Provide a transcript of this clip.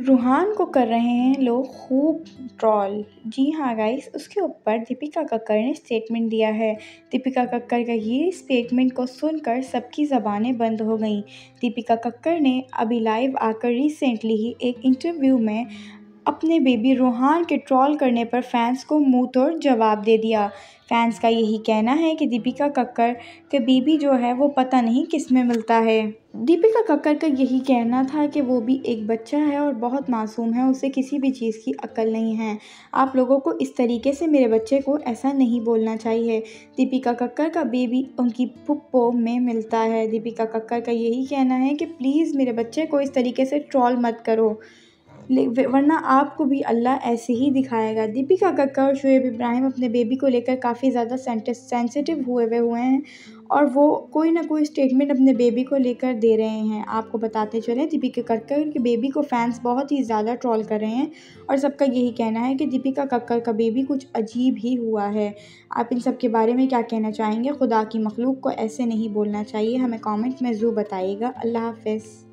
रूहान को कर रहे हैं लोग खूब ट्रोल। जी हाँ गाइस, उसके ऊपर दीपिका कक्कड़ ने स्टेटमेंट दिया है। दीपिका कक्कड़ का ये स्टेटमेंट को सुनकर सबकी ज़बानें बंद हो गईं। दीपिका कक्कड़ ने अभी लाइव आकर रिसेंटली ही एक इंटरव्यू में अपने बेबी रूहान के ट्रोल करने पर फैंस को मुंह तोड़ जवाब दे दिया। फैंस का यही कहना है कि दीपिका कक्कड़ के बेबी जो है वो पता नहीं किस में मिलता है। दीपिका कक्कड़ का यही कहना था कि वो भी एक बच्चा है और बहुत मासूम है, उसे किसी भी चीज़ की अक्ल नहीं है। आप लोगों को इस तरीके से मेरे बच्चे को ऐसा नहीं बोलना चाहिए। दीपिका कक्कड़ का बेबी उनकी पुप्पो में मिलता है। दीपिका कक्कड़ का यही कहना है कि प्लीज़ मेरे बच्चे को इस तरीके से ट्रोल मत करो, वरना आपको भी अल्लाह ऐसे ही दिखाएगा। दीपिका कक्कड़ और शोएब इब्राहिम अपने बेबी को लेकर काफ़ी ज़्यादा सेंसिटिव हुए हैं और वो कोई ना कोई स्टेटमेंट अपने बेबी को लेकर दे रहे हैं। आपको बताते चलें, दीपिका कक्कड़ के बेबी को फैंस बहुत ही ज़्यादा ट्रोल कर रहे हैं और सबका यही कहना है कि दीपिका कक्कड़ का बेबी कुछ अजीब ही हुआ है। आप इन सब के बारे में क्या कहना चाहेंगे? खुदा की मखलूक को ऐसे नहीं बोलना चाहिए। हमें कॉमेंट में ज़रूर बताइएगा। अल्लाह हाफ़िज़।